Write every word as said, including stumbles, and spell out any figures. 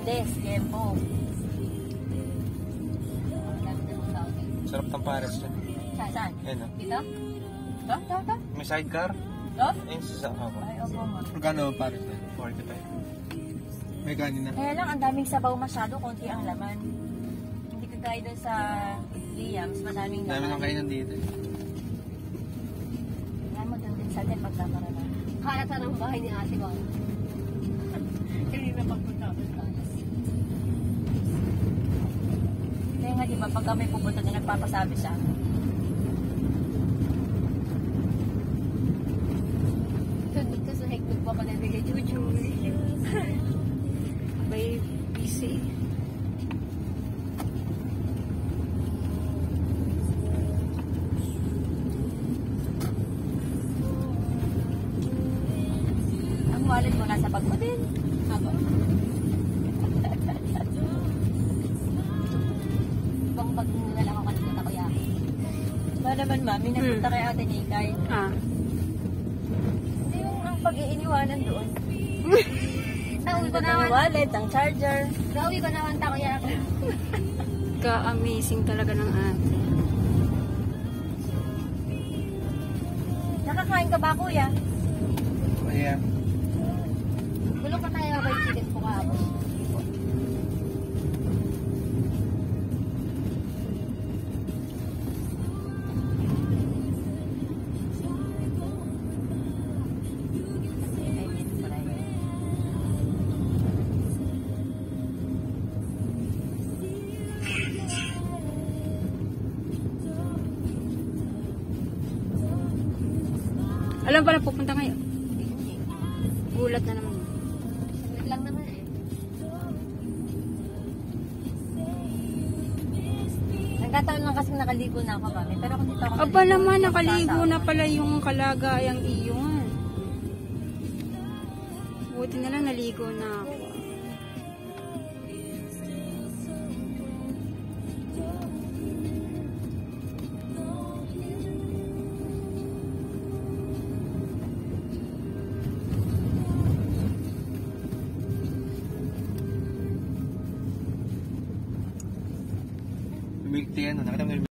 Des, Gempo. Sarap ng pares dyan. Saan? Ayun o. Dito? Ito? Ito? Ito? May sidecar? Ito? Ayun sa ako. Ay, opo ma. Magkano ang pares dyan? forty-five. May kanin na. Kaya lang, ang daming sabaw masyado, konti ang laman. Hindi kagaya doon sa Liams, madaming laman. Dami ng kainan dito. Yan mo doon din sa atin pagkamara na. Halata ng bahay ni ate ko. Hindi na pagpunta. Kaya nga diba, pag kami pupunta doon, nagpapasabi siya. Tunog ka sa hektig pa pa na bigay chuchu. May busy. Ang wallet mo nasa bag mo din. Ako. Ibang bag mo na lang ako kanina na kuya. Ba naman mami, nagpunta kay Ate Nikay. Ah. Hindi yung ang pag-iiniwanan doon. Nauwi ko Ang naman. wallet, ang charger. Nauwi ko naman ta kuya. Ka-amazing talaga ng ate. Nakakain ka ba kuya? Ayan. Bulok pa tayo kay chicken po kahapon. Alam pala pupunta ngayon. Gulat na naman. Wait lang naman eh. Nagkataon lang kasi nakaligo na ako mami. Pero kung dito ako Aba naligo, naman, hindi ako nakaligo tatawa. na pala yung kalagayang iyon. Buti na lang naligo na ako. Bumigti yan. Nakita mo